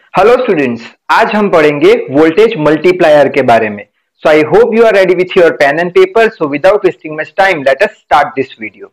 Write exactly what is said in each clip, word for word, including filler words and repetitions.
Hello students, आज हम पढ़ेंगे वोल्टेज मल्टीप्लायर के बारे में। So I hope you are ready with your pen and paper. So without wasting much time, let us start this video.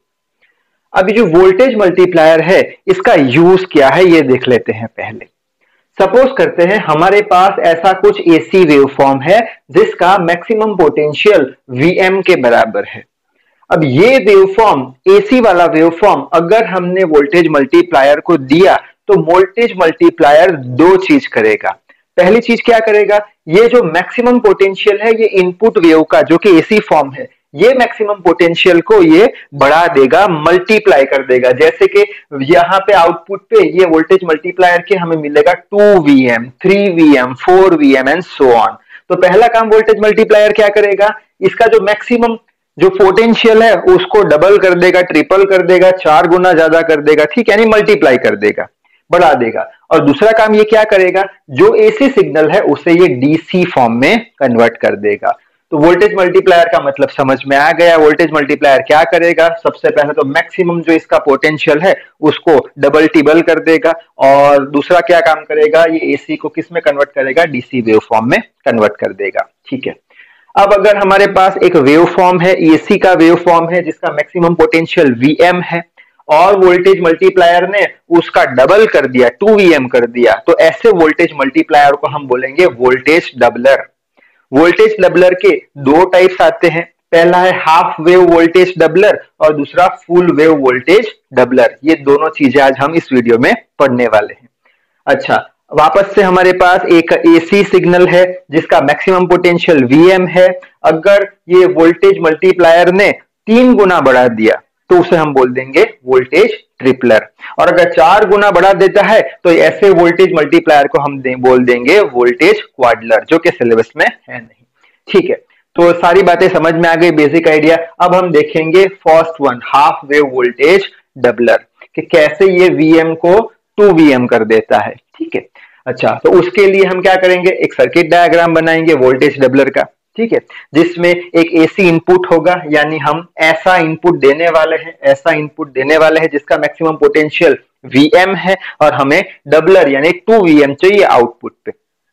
अभी जो voltage multiplier है, इसका यूज क्या है ये देख लेते हैं पहले। सपोज करते हैं हमारे पास ऐसा कुछ एसी वेवफॉर्म है जिसका मैक्सिमम पोटेंशियल वीएम के बराबर है। अब ये वेवफॉर्म, एसी वाला वेवफॉर्म, अगर हमने वोल्टेज मल्टीप्लायर को दिया तो वोल्टेज मल्टीप्लायर दो चीज करेगा। पहली चीज क्या करेगा, ये जो मैक्सिमम पोटेंशियल है ये इनपुट वेव का, जो कि एसी फॉर्म है, ये मैक्सिमम पोटेंशियल को ये बढ़ा देगा, मल्टीप्लाई कर देगा। जैसे कि यहाँ पे आउटपुट पे ये वोल्टेज मल्टीप्लायर के हमें मिलेगा two V M, three V M, four V M and so on. तो पहला काम वोल्टेज मल्टीप्लायर क्या करेगा, इसका जो मैक्सिमम जो पोटेंशियल है उसको डबल कर देगा, ट्रिपल कर देगा, चार गुना ज्यादा कर देगा, ठीक है, यानी मल्टीप्लाई कर देगा, बढ़ा देगा। और दूसरा काम ये क्या करेगा, जो एसी सिग्नल है उसे ये डीसी फॉर्म में कन्वर्ट कर देगा। तो वोल्टेज मल्टीप्लायर का मतलब समझ में आ गया। वोल्टेज मल्टीप्लायर क्या करेगा, सबसे पहले तो मैक्सिमम जो इसका पोटेंशियल है उसको डबल टिबल कर देगा, और दूसरा क्या काम करेगा, ये एसी को किस में कन्वर्ट करेगा, डीसी वेव फॉर्म में कन्वर्ट कर देगा। ठीक है, अब अगर हमारे पास एक वेव फॉर्म है, एसी का वेव फॉर्म है जिसका मैक्सिमम पोटेंशियल वीएम है, और वोल्टेज मल्टीप्लायर ने उसका डबल कर दिया, टू वी एम कर दिया, तो ऐसे वोल्टेज मल्टीप्लायर को हम बोलेंगे वोल्टेज डबलर। वोल्टेज डबलर के दो टाइप्स आते हैं, पहला है हाफ वेव वोल्टेज डबलर और दूसरा फुल वेव वोल्टेज डबलर। ये दोनों चीजें आज हम इस वीडियो में पढ़ने वाले हैं। अच्छा, वापस से हमारे पास एक एसी सिग्नल है जिसका मैक्सिमम पोटेंशियल वीएम है। अगर ये वोल्टेज मल्टीप्लायर ने तीन गुना बढ़ा दिया तो उसे हम बोल देंगे वोल्टेज ट्रिपलर, और अगर चार गुना बढ़ा देता है तो ऐसे वोल्टेज मल्टीप्लायर को हम दे, बोल देंगे वोल्टेज क्वाडलर, जो कि सिलेबस में है नहीं। ठीक है, तो सारी बातें समझ में आ गई, बेसिक आइडिया। अब हम देखेंगे first one, half wave voltage doubler, कि कैसे ये वीएम को टू वी एम कर देता है। ठीक है, अच्छा, तो उसके लिए हम क्या करेंगे, एक सर्किट डायग्राम बनाएंगे वोल्टेज डबलर का। ठीक है, जिसमें एक एसी इनपुट होगा, यानी हम ऐसा इनपुट देने वाले हैं, ऐसा इनपुट देने वाले हैं जिसका मैक्सिमम पोटेंशियल वीएम है, और हमें डबलर यानी टू वी एम चाहिए आउटपुट पे,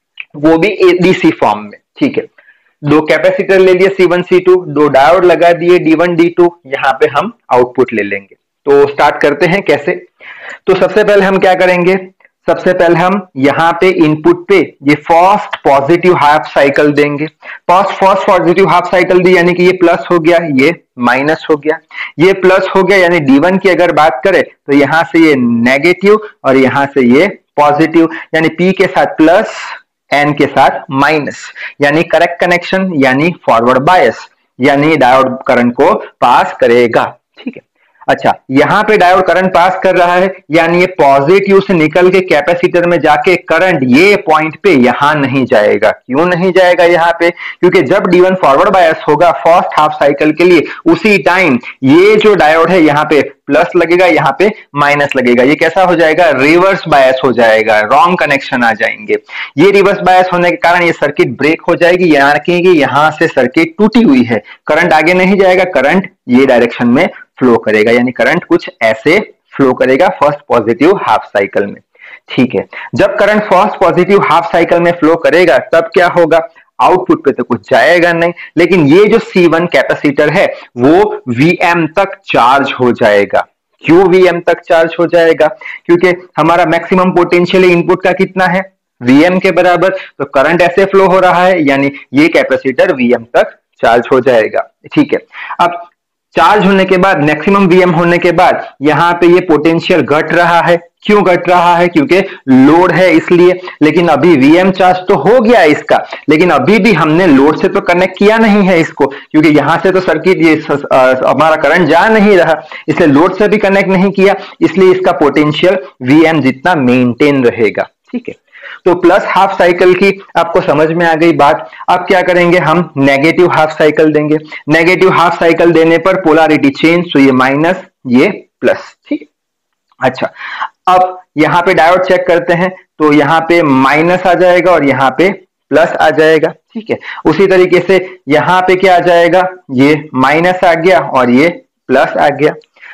वो भी डीसी फॉर्म में। ठीक है, दो कैपेसिटर ले लिए सी वन सी टू, दो डायोड लगा दिए डी वन डी टू, यहाँ पे हम आउटपुट ले लेंगे। तो स्टार्ट करते हैं कैसे। तो सबसे पहले हम क्या करेंगे, सबसे पहले हम यहाँ पे इनपुट पे ये फर्स्ट पॉजिटिव हाफ साइकिल देंगे। First first positive half cycle दी, यानी कि ये प्लस हो गया, ये माइनस हो गया, ये प्लस हो गया, यानी डी वन की अगर बात करें तो यहां से ये नेगेटिव और यहां से ये पॉजिटिव, यानी पी के साथ प्लस, एन के साथ माइनस, यानी करेक्ट कनेक्शन, यानी फॉरवर्ड बायस, यानी डायोड करंट को पास करेगा। ठीक है, अच्छा, यहां पे डायोड करंट पास कर रहा है, यानी ये पॉजिटिव से निकल के कैपेसिटर में जाके करंट ये पॉइंट पे यहां नहीं जाएगा। क्यों नहीं जाएगा यहां पे, क्योंकि जब डी वन फॉरवर्ड बायस होगा फर्स्ट हाफ साइकिल के लिए, उसी टाइम ये जो डायोड है यहाँ पे प्लस लगेगा, यहाँ पे माइनस लगेगा। ये कैसा हो जाएगा, रिवर्स बायस हो जाएगा, रॉन्ग कनेक्शन आ जाएंगे। ये रिवर्स बायस होने के कारण ये सर्किट ब्रेक हो जाएगी, यानी कि यहां से सर्किट टूटी हुई है, करंट आगे नहीं जाएगा, करंट ये डायरेक्शन में फ्लो करेगा, यानी करंट कुछ ऐसे फ्लो करेगा फर्स्ट पॉजिटिव हाफ साइकिल में। ठीक है, जब current first positive half cycle में फ्लो करेगा तब क्या होगा, आउटपुट पे तो कुछ जाएगा नहीं, लेकिन ये जो सी वन कैपेसिटर है वो वीएम तक चार्ज हो जाएगा। क्यों वीएम तक चार्ज हो जाएगा, क्योंकि हमारा मैक्सिमम पोटेंशियल इनपुट का कितना है, वीएम के बराबर, तो करंट ऐसे फ्लो हो रहा है, यानी ये कैपेसिटर वीएम तक चार्ज हो जाएगा। ठीक है, अब चार्ज होने के बाद, मैक्सिमम वीएम होने के बाद, यहां पे ये पोटेंशियल घट रहा है। क्यों घट रहा है, क्योंकि लोड है इसलिए। लेकिन अभी वीएम चार्ज तो हो गया इसका, लेकिन अभी भी हमने लोड से तो कनेक्ट किया नहीं है इसको, क्योंकि यहां से तो सर्किट ये हमारा करंट जा नहीं रहा, इसलिए लोड से भी कनेक्ट नहीं किया, इसलिए इसका पोटेंशियल वीएम जितना मेंटेन रहेगा। ठीक है, तो प्लस हाफ साइकिल की आपको समझ में आ गई बात। अब क्या करेंगे, हम नेगेटिव हाफ साइकिल देंगे। नेगेटिव हाफ साइकिल देने पर पोलैरिटी चेंज, तो ये माइनस, ये प्लस। ठीक, अच्छा, अब यहां पे डायोड चेक करते हैं, तो यहां पे माइनस आ जाएगा और यहां पे प्लस आ जाएगा। ठीक है, उसी तरीके से यहां पे क्या आ जाएगा, ये माइनस आ गया और ये प्लस आ गया।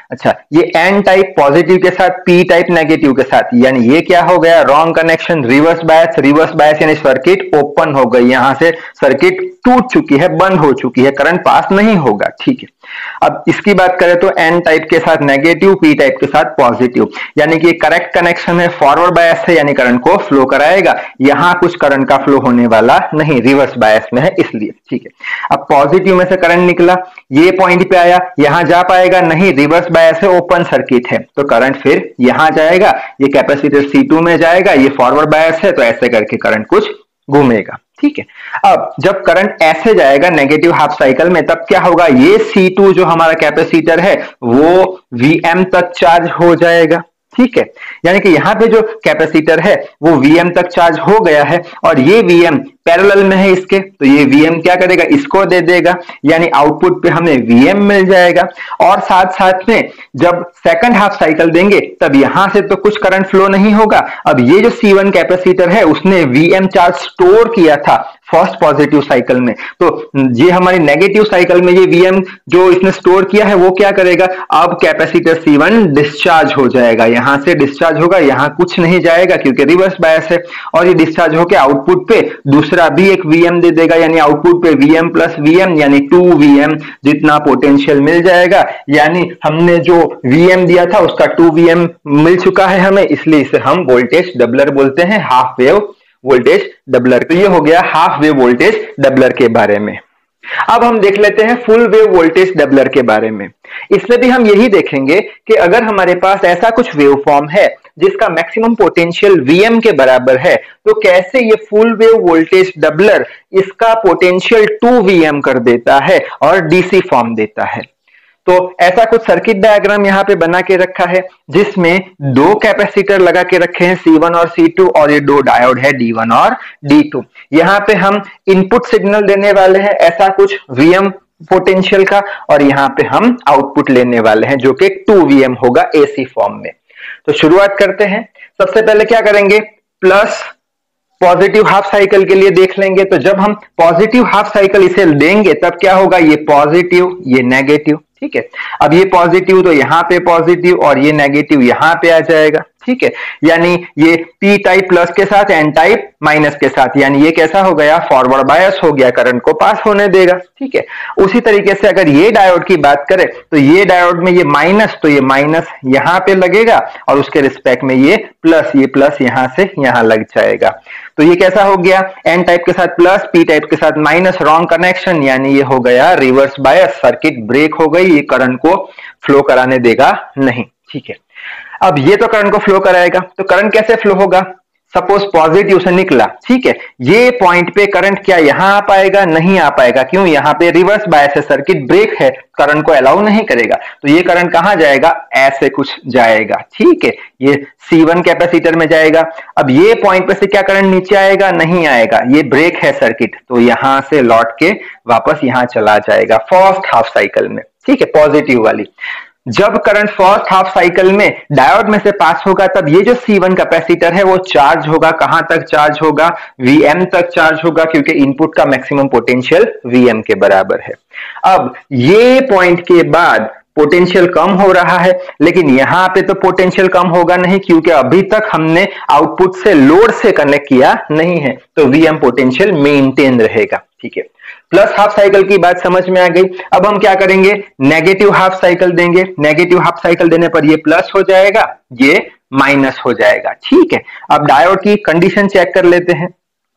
अच्छा, ये एन टाइप पॉजिटिव के साथ, पी टाइप नेगेटिव के साथ, यानी ये क्या हो गया, wrong connection, reverse bias, reverse bias यानी सर्किट ओपन हो गई, यहां से सर्किट टूट चुकी है, बंद हो चुकी है, करंट पास नहीं होगा। ठीक है, अब इसकी बात करें तो एन टाइप के साथ नेगेटिव, पी टाइप के साथ पॉजिटिव, यानी कि करेक्ट कनेक्शन है, फॉरवर्ड बायस है, यानी करंट को फ्लो कराएगा। यहां कुछ करंट का फ्लो होने वाला नहीं, रिवर्स बायस में है इसलिए। ठीक है, अब पॉजिटिव में से करंट निकला, ये पॉइंट पे आया, यहां जा पाएगा नहीं, रिवर्स बायस है, ओपन सर्किट है, तो करंट फिर यहां जाएगा, ये कैपेसिटर सी टू में जाएगा, ये फॉरवर्ड बायस है, तो ऐसे करके करंट कुछ घूमेगा। ठीक है, अब जब करंट ऐसे जाएगा नेगेटिव हाफ साइकिल में, तब क्या होगा, ये सी टू जो हमारा कैपेसिटर है वो वी एम तक चार्ज हो जाएगा। ठीक है, यानी कि यहां पे जो कैपेसिटर है वो वी एम तक चार्ज हो गया है, और ये वी एम पैरेलल में है इसके, तो ये वी एम क्या करेगा, इसको दे देगा, यानी आउटपुट पे हमें वी एम मिल जाएगा। और साथ साथ में जब सेकंड हाफ साइकिल देंगे तब यहां से तो कुछ करंट फ्लो नहीं होगा। अब ये जो सी वन कैपेसिटर है उसने वी एम चार्ज स्टोर किया था फर्स्ट पॉजिटिव साइकिल में, तो ये हमारी नेगेटिव साइकिल में ये वी एम जो इसने स्टोर किया है वो क्या करेगा, अब कैपेसिटर सी वन डिस्चार्ज हो जाएगा, यहां से डिस्चार्ज होगा, यहां कुछ नहीं जाएगा क्योंकि रिवर्स बायस है, और ये डिस्चार्ज होकर आउटपुट पे दूसरा भी एक वी एम दे देगा, यानी आउटपुट पे V M plus V M यानी टू वी एम जितना पोटेंशियल मिल जाएगा। यानी हमने जो वी एम दिया था उसका टू वी एम मिल चुका है हमें, इसलिए इसे हम वोल्टेज डबलर बोलते हैं, हाफ वेव वोल्टेज डबलर। तो ये हो गया हाफ वेव वोल्टेज डबलर के बारे में। अब हम देख लेते हैं फुल वेव वोल्टेज डबलर के बारे में। इसमें भी हम यही देखेंगे कि अगर हमारे पास ऐसा कुछ वेव फॉर्म है जिसका मैक्सिमम पोटेंशियल वी एम के बराबर है, तो कैसे ये फुल वेव वोल्टेज डबलर इसका पोटेंशियल टू वी एम कर देता है और डीसी फॉर्म देता है। तो ऐसा कुछ सर्किट डायग्राम यहां पे बना के रखा है जिसमें दो कैपेसिटर लगा के रखे हैं सी वन और सी टू, और ये दो डायोड है डी वन और डी टू। यहां पे हम इनपुट सिग्नल देने वाले हैं ऐसा कुछ वी एम पोटेंशियल का, और यहां पे हम आउटपुट लेने वाले हैं जो कि टू वी एम होगा एसी फॉर्म में। तो शुरुआत करते हैं। सबसे पहले क्या करेंगे, प्लस पॉजिटिव हाफ साइकिल के लिए देख लेंगे। तो जब हम पॉजिटिव हाफ साइकिल इसे देंगे तब क्या होगा, ये पॉजिटिव ये नेगेटिव। ठीक है, अब ये पॉजिटिव तो यहां पे पॉजिटिव और ये नेगेटिव यहां पे आ जाएगा। ठीक है, यानी ये पी टाइप प्लस के साथ, एन टाइप माइनस के साथ, यानी ये कैसा हो गया, फॉरवर्ड बायस हो गया, करंट को पास होने देगा। ठीक है, उसी तरीके से अगर ये डायोड की बात करें तो ये डायोड में ये माइनस, तो ये माइनस यहां पे लगेगा और उसके रिस्पेक्ट में ये प्लस, ये प्लस यहां से यहां लग जाएगा। तो ये कैसा हो गया, एन टाइप के साथ प्लस, पी टाइप के साथ माइनस, रॉन्ग कनेक्शन, यानी ये हो गया रिवर्स बायस, सर्किट ब्रेक हो गई, ये करंट को फ्लो कराने देगा नहीं। ठीक है, अब ये तो करंट को फ्लो कराएगा, तो करंट कैसे फ्लो होगा, सपोज पॉजिटिव से निकला, ठीक है, ये पॉइंट पे करंट क्या यहां आ पाएगा, नहीं आ पाएगा, क्यों, यहां पे रिवर्स बायस है, सर्किट ब्रेक है, करंट को अलाउ नहीं करेगा, तो ये करंट कहां जाएगा, ऐसे कुछ जाएगा। ठीक है, ये सी वन कैपेसिटर में जाएगा। अब ये पॉइंट पे से क्या करंट नीचे आएगा, नहीं आएगा, ये ब्रेक है सर्किट, तो यहां से लौट के वापस यहां चला जाएगा फर्स्ट हाफ साइकिल में। ठीक है, पॉजिटिव वाली। जब करंट फर्स्ट हाफ साइकिल में डायोड में से पास होगा तब ये जो सी वन कैपेसिटर है वो चार्ज होगा, कहां तक चार्ज होगा, वी एम तक चार्ज होगा, क्योंकि इनपुट का मैक्सिमम पोटेंशियल वी एम के बराबर है। अब ये पॉइंट के बाद पोटेंशियल कम हो रहा है, लेकिन यहां पे तो पोटेंशियल कम होगा नहीं क्योंकि अभी तक हमने आउटपुट से लोड से कनेक्ट किया नहीं है, तो वी एम पोटेंशियल मेंटेन रहेगा। ठीक है, प्लस हाफ साइकिल की बात समझ में आ गई। अब हम क्या करेंगे, नेगेटिव हाफ साइकिल देंगे। नेगेटिव हाफ साइकिल देने पर ये प्लस हो जाएगा, ये माइनस हो जाएगा। ठीक है, अब डायोड की कंडीशन चेक कर लेते हैं।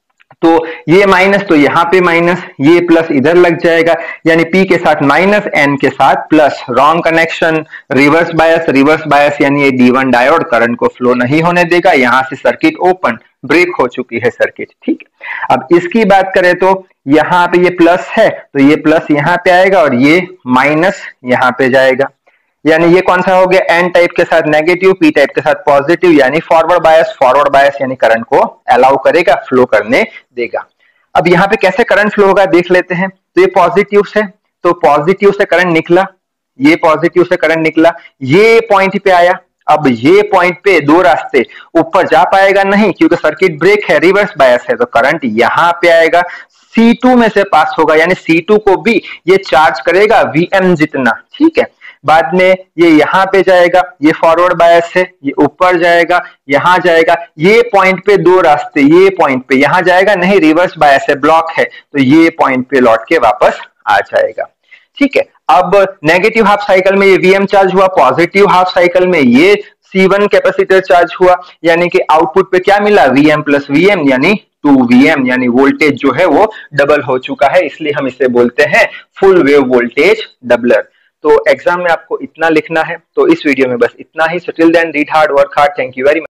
तो ये माइनस, तो यहां पे माइनस, ये प्लस इधर लग जाएगा, यानी पी के साथ माइनस, एन के साथ plus, wrong connection, reverse bias, reverse bias यानी ये डी वन डायोड करंट को फ्लो नहीं होने देगा, यहां से सर्किट ओपन, ब्रेक हो चुकी है सर्किट। ठीक है, अब इसकी बात करें तो यहां पे ये प्लस है, तो ये प्लस यहां पे आएगा और ये माइनस यहां पे जाएगा, यानी ये कौन सा हो गया, एन टाइप के साथ नेगेटिव, पी टाइप के साथ पॉजिटिव, यानी फॉरवर्ड बायस, फॉरवर्ड बायस यानी करंट को अलाउ करेगा, फ्लो करने देगा। अब यहाँ पे कैसे करंट फ्लो होगा देख लेते हैं। तो ये पॉजिटिव से, तो पॉजिटिव से करंट निकला, ये पॉजिटिव से करंट निकला, ये पॉइंट पे आया। अब ये पॉइंट पे दो रास्ते, ऊपर जा पाएगा नहीं क्योंकि सर्किट ब्रेक है, रिवर्स बायस है, तो करंट यहां पे आएगा, सी टू में से पास होगा, यानी सी टू को भी ये चार्ज करेगा वी एम जितना। ठीक है, बाद में ये यहाँ पे जाएगा, ये फॉरवर्ड बायस है, ये ऊपर जाएगा, यहाँ जाएगा, ये पॉइंट पे दो रास्ते, ये पॉइंट पे यहाँ जाएगा, नहीं रिवर्स बायस है, ब्लॉक है, तो ये पॉइंट पे लौट के वापस आ जाएगा। ठीक है, अब नेगेटिव हाफ साइकिल में ये वीएम चार्ज हुआ, पॉजिटिव हाफ साइकिल में ये सी वन कैपेसिटर चार्ज हुआ, यानी कि आउटपुट पे क्या मिला, वीएम प्लस वीएम यानी टू वीएम, यानी वोल्टेज जो है वो डबल हो चुका है, इसलिए हम इसे बोलते हैं फुल वेव वोल्टेज डबलर। तो एग्जाम में आपको इतना लिखना है, तो इस वीडियो में बस इतना ही। So till then read hard, work hard, thank you very much.